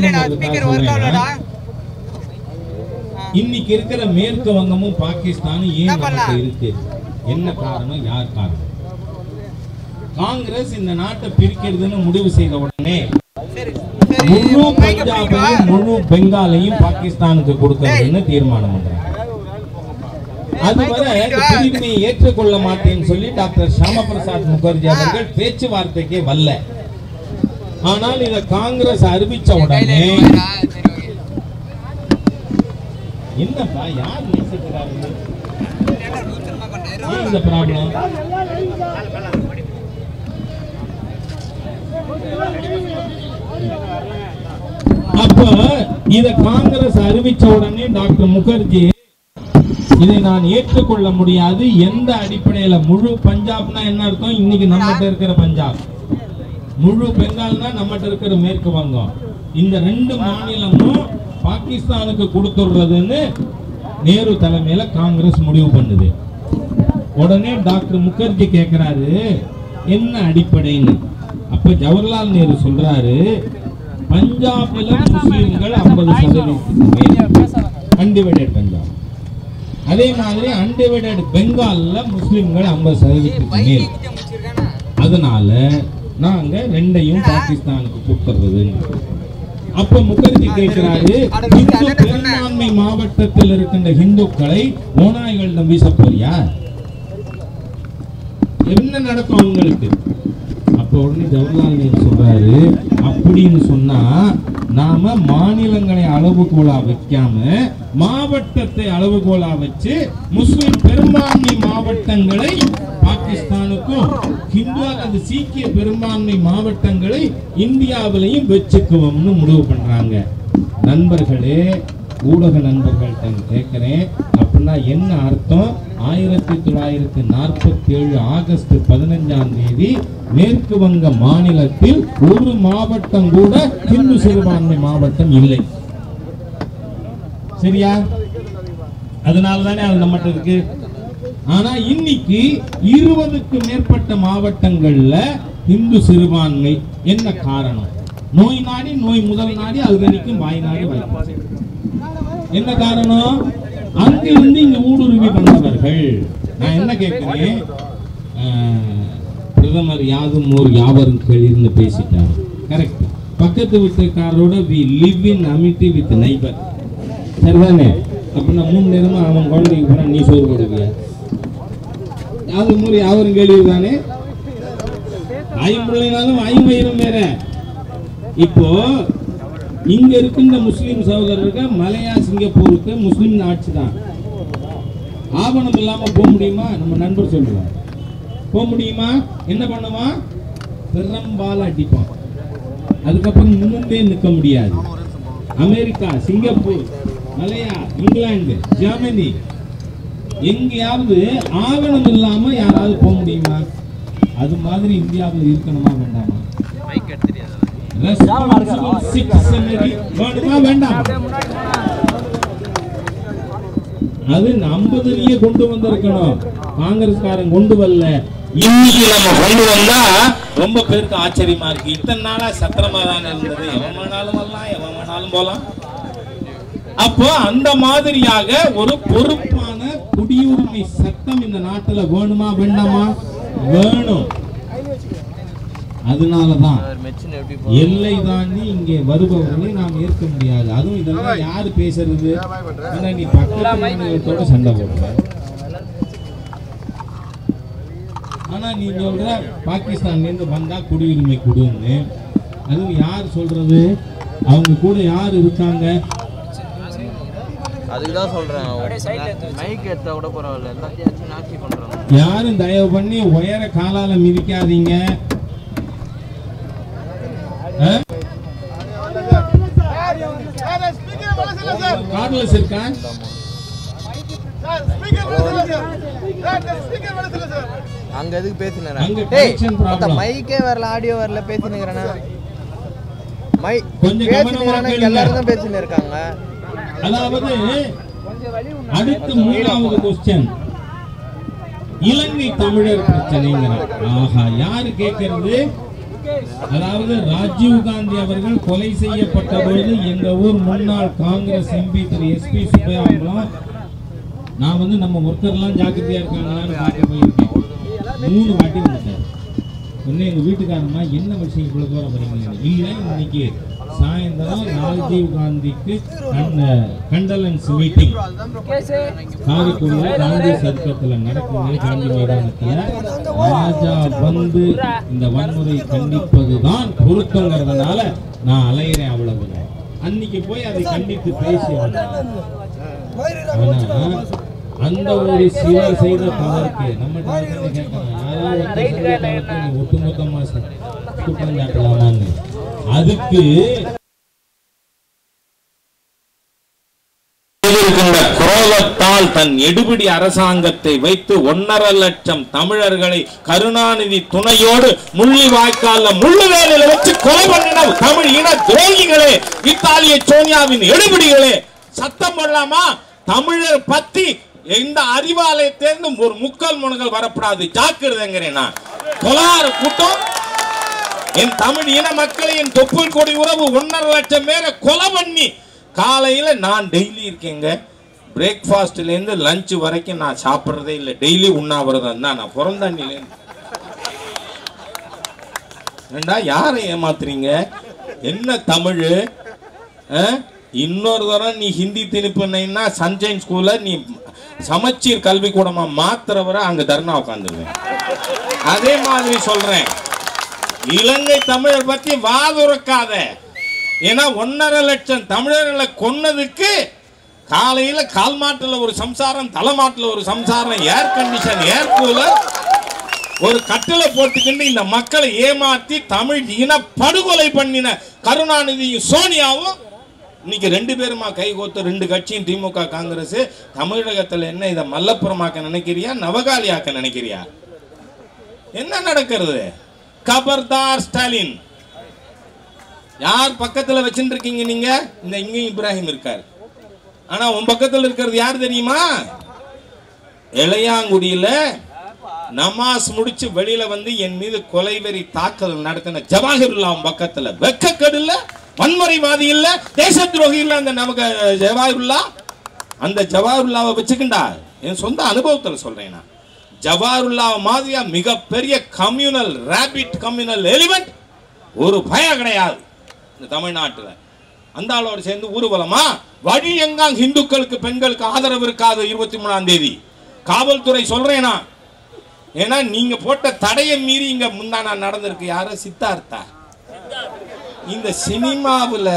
இன்னைக்கு இருக்கிற மேற்கு வங்கமும் பாகிஸ்தானும் ஏன் நமக்கு இருக்கு, என்ன காரணம், யார் காரணம்? காங்கிரஸ் இந்த நாட்டை பிரிக்கிறதுன்னு முடிவு செய்த உடனே முழு பஞ்சாபையும் முழு பெங்காலையும் பாகிஸ்தானுக்கு கொடுக்கிறதுன்னு தீர்மானம் பண்றாங்க. அதுவரை பிரிவினை ஏற்றுக்கொள்ள மாட்டேன்னு சொல்லி டாக்டர் ஷியாமா பிரசாத் முகர்ஜி அவர்கள் பேச்சுவார்த்தைக்கே வரல. ஆனால் இத காங்கிரஸ் அறிவிச்ச உடனே என்னப்பா யார் நேசிக்கிறாரு, இந்த ப்ராப்ளம்? அப்ப இத காங்கிரஸ் அறிவிச்ச உடனே டாக்டர் முகர்ஜி இதை நான் ஏற்றுக்கொள்ள முடியாது. எந்த அடிப்படையில? முழு பஞ்சாப்னா என்ன அர்த்தம்? இன்னைக்கு நம்மகிட்ட இருக்கிற பஞ்சாப், முழு பெங்கால்னா நம்மகிட்ட இருக்கிற மேற்கு வங்கம். இந்த 2 மாநிலமும் பாகிஸ்தானுக்கு கொடுத்துடுறதுன்னு நேரு தலைமையில காங்கிரஸ் முடிவு பண்ணுது. உடனே டாக்டர் முகர்ஜி கேட்கிறாரு என்ன அடிப்படைன்னு. அப்ப ஜவஹர்லால் நேரு சொல்றாரு, பஞ்சாப்ல முஸ்லிம்கள் 50% அன்டிவைடட் பஞ்சாப், அதே மாதிரி அன்டிவைடட் பெங்கால்ல முஸ்லிம்கள் 50% மேல். அதனால நாங்க 2ஐயும் பாகிஸ்தானுக்கு கொடுத்துறது. அப்ப முகர்ஜி கேட்கிறாரு, இந்து பெரும்பான்மை மாவட்டத்தில் இருக்கின்ற இந்துக்களை ஓநாய்களிடம் வீச போறியா? என்ன நடக்கும் அவங்களுக்கு? அப்ப உடனே ஜவஹர்லால் நேரு சொல்றாரு, அப்படின்னு சொன்னா நாம மாநிலங்களை அளவுகோலா வைக்காம மாவட்டத்தை அளவுகோலா வச்சு முஸ்லிம் பெரும்பான்மை மாவட்டங்களை பாகிஸ்தானுக்கும் ஹிந்து அல்லது சீக்கிய பெரும்பான்மை மாவட்டங்களை இந்தியாவிலையும் வச்சுக்குவோம்னு முடிவு பண்றாங்க. நண்பர்களே, ஊடக நண்பர்கள்ட்ட கேட்கிறேன், அப்படின்னா என்ன அர்த்தம்? 1947 ஆகஸ்ட் 15ஆம் தேதி மேற்கு வங்க மாநிலத்தில் ஒரு மாவட்டம் கூட ஹிந்து சிறுபான்மை மாவட்டம் இல்லை. சரியா? அதனாலதானே அது நம்மகிட்ட இருக்கு. ஆனா இன்னைக்கு 20க்கு மேற்பட்ட மாவட்டங்கள்ல இந்து சிறுபான்மை. என்ன காரணம்? நோய் நாடி, நோய் முதல் நாடி, அல்கனிக்கும் வாய் நாடி வாய்ப்பு. என்ன காரணம்? அங்கிருந்து இங்க ஊடுருவி வந்தவர்கள். நான் என்ன கேட்கிறேன், பிரதமர் யாதும் ஊர் யாவரும் கேள்வின்னு பேசிட்டார். கரெக்ட். பக்கத்து வீட்டுக்காரோட we live in amity with neighbor. சரிதானே? அப்படின்னா 3 நேரமா அவன் குழந்தைக்கு போனா நீ சோறு கொடுக்கியா? யாதும் ஊர் யாவரும் கேள்வி தானே. ஐம்புள்ளைனாலும் ஐம்பயிரம் வேற. இப்போ இங்க இருக்கின்ற முஸ்லிம் சகோதரர்கள் மலையா சிங்கப்பூருக்கு முஸ்லிம் ஆட்சி தான். ஆவணம் இல்லாம போக முடியுமா? நம்ம நண்பர் சொல்லுவார், போக முடியுமா? என்ன பண்ணுவான்? பெரும்பாலும் அடிப்பான். அதுக்கப்புறம் முன்னே நிற்க முடியாது. அமெரிக்கா, சிங்கப்பூர், மலையா, இங்கிலாந்து, ஜெர்மனி எங்கேயாவது ஆவணம் இல்லாம யாராவது மாதிரி இந்தியாவில் இருக்கணுமா வேண்டாமா? ரெஸ்பான்சிபிள் சிட்டிசனரி வேணுமா வேண்டாம்? அது 50லயே கொண்டு வந்திருக்கணும், காங்கிரஸ்காரன் கொண்டு வரல. இன்னைக்கு நம்ம கொண்டு வந்தா ரொம்ப பேருக்கு ஆச்சரியமா இருக்கு. இத்தனை நாளா சத்திரமா தான் இருந்தது, எவன் வேணாலும் வரலாம், எவன் வேணாலும் போலாம். அப்போ அந்த மாதிரியாக ஒரு பொறுப்பான குடியுரிமை சட்டம் இந்த நாட்டுல வேணுமா வேண்டாமா? வேணும். அதனாலதான் எல்லை தாண்டி இங்கே வருபவர்களை நாம் ஏற்க முடியாது. அதுவும் இதெல்லாம் யாரு பேசுறது? நீ பக்கத்தோட சண்டை போடுற, ஆனா நீ சொல்ற பாகிஸ்தான்ல இருந்து வந்தா குடியுரிமை கொடுன்னு. அதுவும் யார் சொல்றது? அவங்க கூட யார் இருக்காங்க? அதுக்குதான் சொல்றேன், மைக் எடுத்தா கூட பரவாயில்ல, எல்லாத்தையும் ஆட்சி பண்றாங்க. யாரும் தயவு பண்ணி உயர காலால மிதிக்காதீங்க. கார்ட்லெஸ் இருக்கா? அங்க எதுக்கு பேசினேன்? அங்க கனெக்ஷன் ப்ராப்ளம். மைக்கே வரல, ஆடியோ வரல, பேசினேங்கறேனா? கொஞ்சம் கவனமா கேளுங்க. எல்லாரும் தான் பேசினே இருக்காங்க. அதாவது அடுத்து 3வது क्वेश्चन, இலங்கை தமிழர் பிரச்சனைங்கறாங்க. ஆஹா, யாரு கேக்குறது? அதாவது ராஜீவ் காந்தி அவர்கள் கொலை செய்யப்பட்ட பொழுது எங்க ஊர் முன்னாள் Congress MP Thiru S P Subbaiyambalam, நான் வந்து நம்ம ஒர்க்கர்லாம் ஜாக்கிரதையா இருக்காங்களான்னு பார்க்க போயிருக்கேன். 3 வாட்டி வந்துட்டேன். ஒன்னு எங்க வீட்டுக்காரமா என்ன விஷயம் இவ்வளவு தூரம் வரீங்க? இல்ல, இன்னைக்கு சாயந்தரம் ராஜீவ் காந்திக்கு கண்டலன்ஸ் மீட்டிங் காரைக்குடியில காந்தி சதுக்கத்துல நடக்குது. காந்தி மைதானத்துல ராஜா வந்து இந்த வன்முறை கண்டிப்பதுதான் பொருத்தங்கிறதுனால நான் அலையிறேன், அவ்வளவு. அன்னைக்கு போய் அதை கண்டித்து பேசி அந்த ஒரு சிலர் செய்த தவறுக்கு நம்ம ஒட்டுமொத்தமா குற்றம் சாட்டலாமான்னு, அதுக்கு குரோதத்தால் தன் எடுபிடி அரசாங்கத்தை வைத்து 1.5 லட்சம் தமிழர்களை கருணாநிதி துணையோடு முள்ளிவாய்க்கால முள்ளுவேலில வச்சு கொலை பண்ணின தமிழ் இன துரோகிகளே, இத்தாலிய சோனியாவின் எடுபிடிகளே, சத்தம் போடலாமா? தமிழர் பத்தி இந்த அறிவாலயத்திலிருந்து ஒரு முக்கால் முனங்கள் வரப்படாது, ஜாக்கிரதைங்கிறேன். கொலாறு கூட்டம் என் தமிழ் இன மக்களை, என் தொப்புள் கொடி உறவு 1.5 லட்சம் பேரை கொலை பண்ணி, காலையில நான் டெய்லி இருக்கேங்க, பிரேக்ஃபாஸ்ட்ல இருந்து லஞ்ச் வரைக்கும் நான் சாப்பிட்றதே இல்லை, டெய்லி உண்ணாவிரதம் தான். நான் பிறந்தாண்டில ஏண்டா யாரை ஏமாத்துறீங்க? என்ன தமிழ்? இன்னொரு தரம் நீ ஹிந்தி திணிப்புனா சன்ஷைன் ஸ்கூல்ல நீ சமச்சீர் கல்வி கூடமா மாத்திரவரை அங்க தர்ணா உட்காந்துருவேன். அதே மாதிரி சொல்றேன், இலங்கை தமிழர் பத்தி வாதுறக்காத. ஏன்னா 1.5 லட்சம் தமிழர்களை கொன்னதுக்கு காலையில கால் மாட்டுல ஒரு சம்சாரம், தலைமாட்டுல ஒரு சம்சாரம், ஏர் கண்டிஷன், ஏர் கூலர், ஒரு கட்டளை போட்டுக்கிட்டு இந்த மக்களை ஏமாத்தி தமிழ் இன படுகொலை பண்ணின கருணாநிதியும் சோனியாவும் இன்னைக்கு 2 பேருமா கைகோத்து, 2 கட்சியும், திமுக காங்கிரஸ். தமிழகத்தில் என்ன இதை மல்லப்புறமாக்க நினைக்கிறியா, நவகாலியாக்க நினைக்கிறியா? என்ன நடக்கிறது? கபர்தார் ஸ்டாலின். யார் பக்கத்துல வச்சுட்டு இருக்கீங்க நீங்க? இந்த இங்க இப்ராஹிம் இருக்காரு. ஆனா உன் பக்கத்துல இருக்கிறது யார் தெரியுமா? இளையாங்குடியில நமாஸ் முடிச்சு வெளியில வந்து என் மீது கொலைவெறி தாக்குதல் நடத்தின ஜவாஹிருல்லா பக்கத்துல. வெக்கக்கேடு, வன்முறைவாதி இல்ல, தேச துரோகி இல்ல அந்த நமக்கு ஜவாஹிருல்லா. அந்த ஜவாஹிருல்லாவை வச்சுக்கிண்டா என் சொந்த அனுபவத்தில் சொல்றேன். ஜவாஹிருல்லா மாதிரியா மிகப்பெரிய கம்யூனல் ராபிட் கம்யூனல் எலிமெண்ட் ஒரு பயம் கிடையாது இந்த தமிழ்நாட்டில். அந்த ஆளோடு சேர்ந்து ஊர்வலமா வழி எங்காங் இந்துக்களுக்கு பெண்களுக்கு ஆதரவு இருக்காது. 23ஆம் தேதி காவல்துறை சொல்றேனா, ஏன்னா நீங்க போட்ட தடையை மீறி இங்க முந்தானா நடந்திருக்கு. யாரோ சித்தார்த்தா இந்த சினிமாவில்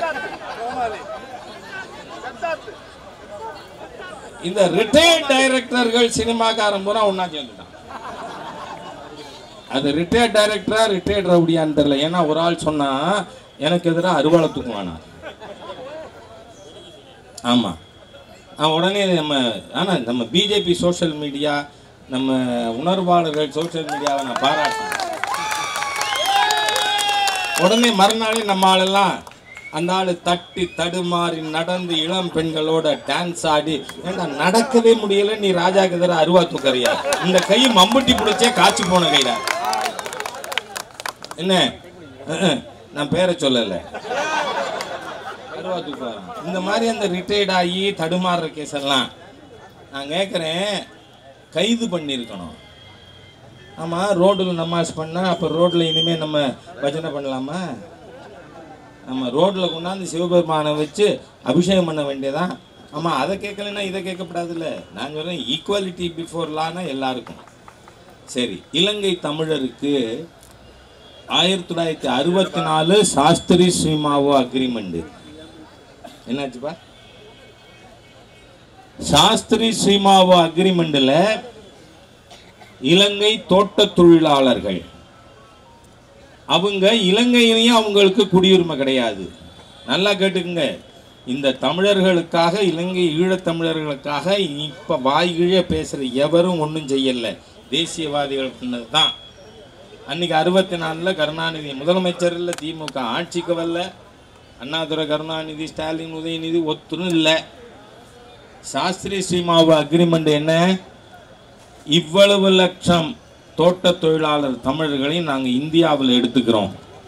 இந்த ரிட்டையர்ட் டைரக்டர்கள் சினிமாக்காரன் பூரா ஒன்னா சேர்ந்துட்டான். அது ரிட்டையர்ட் டைரக்டரா ரிட்டையர்ட் ரவுடியான்னு தெரியல. ஏன்னா ஒரு ஆள் சொன்னா எனக்கு எதிராக அருவாளை தூக்குவானா. ஆமா, உடனே நம்ம பிஜேபி சோசியல் மீடியா நம்ம உணர்வாளர்கள் சோசியல் மீடியாவை நான் பாராட்டேன். உடனே மறுநாளே நம்ம ஆளெல்லாம் அந்த ஆள் தட்டி தடுமாறி நடந்து இளம் பெண்களோட டான்ஸ் ஆடி, ஏன்னா நடக்கவே முடியல, நீ ராஜாக்கு எதிராக அருவா தூக்கறியா, இந்த கை மம்புட்டி பிடிச்சே காய்ச்சி போன கைடா. என்ன நான் பேரை சொல்லல, அருவா தூக்குறான். இந்த மாதிரி அந்த ரிட்டையர்ட் ஆகி தடுமாறுற கேஸ் எல்லாம் நான் கேட்குறேன், கைது பண்ணியிருக்கணும். ஆமாம், ரோட்டில் நமாஸ் பண்ணால் அப்போ ரோட்டில் இனிமேல் நம்ம பஜனை பண்ணலாமா? நம்ம ரோட்டில் கொண்டாந்து சிவபெருமானை வச்சு அபிஷேகம் பண்ண வேண்டியதான். ஆமாம், அதை கேட்கலன்னா இதை கேட்கப்படாதுல்ல. நான் சொல்கிறேன், ஈக்குவாலிட்டி பிஃபோர் லானா எல்லாருக்கும். சரி, இலங்கை தமிழருக்கு 1964 சாஸ்திரி ஸ்ரீமாவோ அக்ரிமெண்ட் என்னாச்சுப்பா? சாஸ்திரி ஸ்ரீமாவோ அக்ரிமெண்ட்ல இலங்கை தோட்ட தொழிலாளர்கள் அவங்க இலங்கையிலையும் அவங்களுக்கு குடியுரிமை கிடையாது. நல்லா கேட்டுக்குங்க, இந்த தமிழர்களுக்காக, இலங்கை ஈழத்தமிழர்களுக்காக இப்ப வாய்கிழ பேசுற எவரும் ஒன்றும் செய்யல. தேசியவாதிகள் பண்ணது தான். அன்னைக்கு 64 கருணாநிதி முதலமைச்சர் இல்லை, திமுக ஆட்சிக்கு வரல, அண்ணாதுரை, கருணாநிதி, ஸ்டாலின், உதயநிதி ஒத்துரும் இல்லை. சாஸ்திரி ஸ்ரீமாவு அக்ரிமெண்ட் என்ன? இவ்வளவு லட்சம் தோட்ட தொழிலாளர் தமிழர்களை நாங்க இந்தியாவில் எடுத்துக்கிறோம்.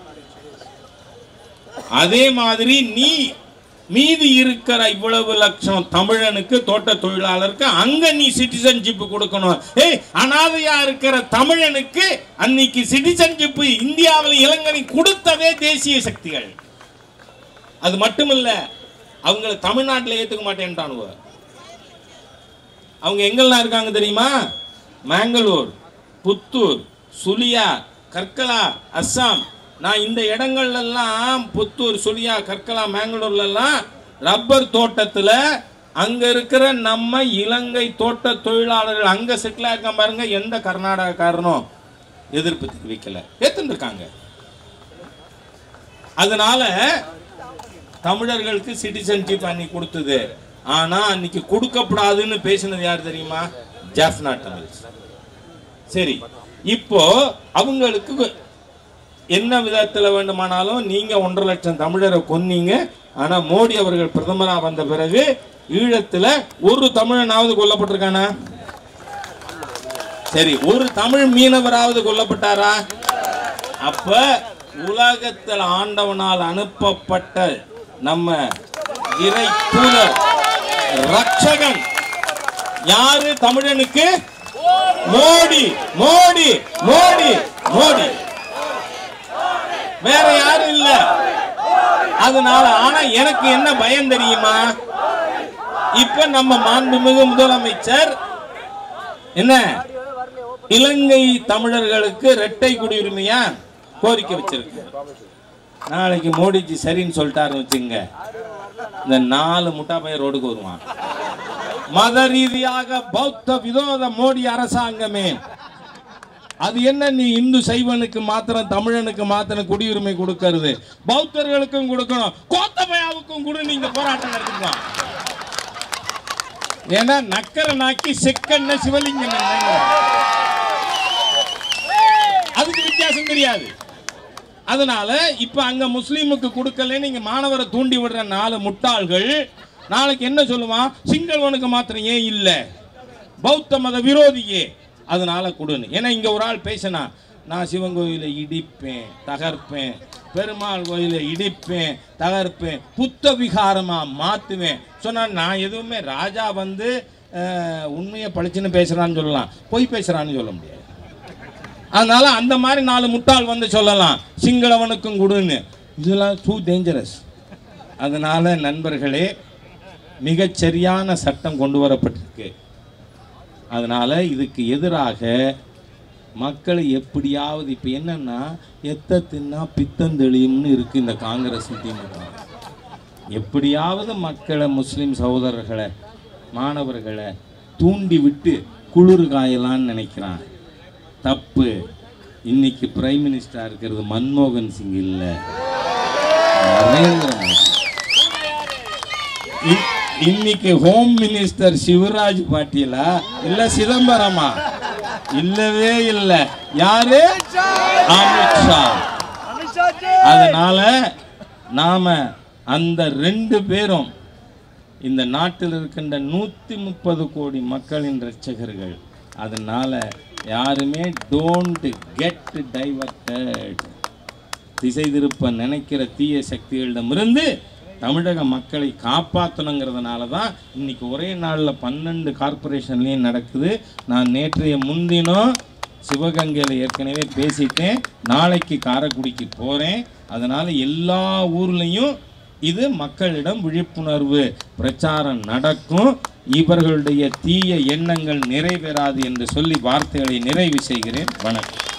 அதே மாதிரி நீ மீதி இருக்கிற இவ்வளவு லட்சம் தமிழனுக்கு, தோட்ட தொழிலாளருக்கு அங்க நீ சிட்டிசன்ஷிப் கொடுக்கணும். அனாதையா இருக்கிற தமிழனுக்கு அன்னைக்கு சிட்டிசன்ஷிப் இந்தியாவில் இலங்கை கொடுத்ததே தேசிய சக்திகள். அது மட்டுமில்ல, அவங்களை தமிழ்நாட்டில் ஏத்துக்க மாட்டேன்ட்டானுவ. அவங்க எங்கெல்லாம் இருக்காங்க தெரியுமா? மேங்களூர், புத்தூர், சுலியா, கற்கலா, அஸ்ஸாம். நான் இந்த இடங்கள்லாம் புத்தூர், சுலியா, கற்கலா, மேங்களூர்லாம் ரப்பர் தோட்டத்தில் அங்க இருக்கிற நம்ம இலங்கை தோட்ட தொழிலாளர்கள் அங்க செட்டில் ஆயிருக்க பாருங்க. எந்த கர்நாடகக்காரனும் எதிர்ப்பு தெரிவிக்கல, ஏத்துருக்காங்க. அதனால தமிழர்களுக்கு சிட்டிசன்ஷிப் அன்னைக்கு கொடுத்தது. ஆனா அன்னைக்கு கொடுக்கப்படாதுன்னு பேசினது யார் தெரியுமா? ஜாஃப்னா தமிழ்ஸ். சரி, இப்போ அவங்களுக்கு என்ன விதத்தில் வேண்டுமானாலும் நீங்க 1.5 லட்சம் தமிழரை கொன்னீங்க. ஆனா மோடி அவர்கள் பிரதமராக வந்த பிறகு ஈழத்துல ஒரு தமிழனாவது கொல்லப்பட்டிருக்கானா? சரி, ஒரு தமிழ் மீனவராவது கொல்லப்பட்டாரா? அப்ப உலகத்தில் ஆண்டவனால் அனுப்பப்பட்ட நம்ம இறை தூதர் ரட்சகன் யாரு தமிழனுக்கு? மோடி, மோடி, மோடி, மோடி, வேற யாரும் இல்ல. அதனால ஆனா எனக்கு என்ன பயம் தெரியுமா? இப்ப நம்ம மாண்புமிகு முதலமைச்சர் என்ன இலங்கை தமிழர்களுக்கு இரட்டை குடியுரிமையா கோரிக்கை வச்சிருக்கு. நாளைக்கு மோடிஜி சரின்னு சொல்லிட்டாருன்னு வச்சுங்க, இந்த 4 முட்டா பையன் ரோடுக்கு வருவான். மத ரீதியாக பௌத்த விரோத மோடி அரசாங்கமே, அது என்ன நீ இந்து சைவனுக்கு மாத்திரம் தமிழனுக்கு மாத்திரம் குடியுரிமை கொடுக்கிறது? பௌத்தர்களுக்கும் கொடுக்கணும், கோத்தபயாவுக்கும் கூட நீங்க போராட்டம் நடத்தலாம். ஏன்னா நக்கர நாக்கி செக்கன்ன சிவலிங்கம், அதுக்கு வித்தியாசம் தெரியாது. அதனால இப்ப அங்க முஸ்லீமுக்கு கொடுக்கல, நீங்க மாணவரை தூண்டி விடுற 4 முட்டாள்கள் நாளைக்கு என்ன சொல்லுவான்? சிங்களவனுக்கு மாத்திரம் ஏன் இல்ல, பௌத்த மத விரோதியே, அதனால கொடுன்னு. ஏன்னா இங்க ஒரு ஆள் பேசினா, நான் சிவன் கோயிலை இடிப்பேன் தகர்ப்பேன், பெருமாள் கோயிலை இடிப்பேன் தகர்ப்பேன், புத்த விகாரமா மாத்துவேன் சொன்னா, நான் எதுவுமே ராஜா வந்து உண்மையை பழிச்சுன்னு பேசுறான்னு சொல்லலாம், பொய் பேசுறான்னு சொல்ல முடியாது. அதனால அந்த மாதிரி 4 முட்டாள் வந்து சொல்லலாம் சிங்களவனுக்கும் கொடுன்னு. இதெல்லாம் டூ டேஞ்சரஸ். அதனால நண்பர்களே, மிகச்சரியான சட்டம் கொண்டு வரப்பட்டிருக்கு. அதனால இதுக்கு எதிராக மக்களை எப்படியாவது, இப்போ என்னன்னா எத்த தின்னா பித்தம் தெளியும்னு இருக்கு இந்த காங்கிரஸ் திமுக. எப்படியாவது மக்களை, முஸ்லீம் சகோதரர்களை, மாணவர்களை தூண்டி விட்டு குளிர் காயலான்னு நினைக்கிறான். தப்பு. இன்னைக்கு பிரைம் மினிஸ்டராக இருக்கிறது மன்மோகன் சிங் இல்லை, நரேந்திர மோடி. இன்னைக்கு ஹோம் மினிஸ்டர் சிவராஜ் பாட்டீலா இல்ல சிதம்பரமா? இல்லவே இல்லை. யாரு? அமித்ஷா. அதனால நாம அந்த 2 பேரும் இந்த நாட்டில் இருக்கின்ற 130 கோடி மக்களின் இரட்சகர்கள். அதனால யாருமே டோன்ட் கெட் டைவர்டட், திசை திருப்ப நினைக்கிற தீய சக்திகளிடமிருந்து தமிழக மக்களை காப்பாற்றணுங்கிறதுனால தான் இன்னைக்கு ஒரே நாளில் 12 கார்பரேஷன்லேயும் நடக்குது. நான் நேற்றைய முன்தினம் சிவகங்கையில் ஏற்கனவே பேசிட்டேன், நாளைக்கு காரைக்குடிக்கு போகிறேன். அதனால் எல்லா ஊர்லேயும் இது மக்களிடம் விழிப்புணர்வு பிரச்சாரம் நடக்கும். இவர்களுடைய தீய எண்ணங்கள் நிறைவேறாது என்று சொல்லி வார்த்தைகளை நிறைவு செய்கிறேன். வணக்கம்.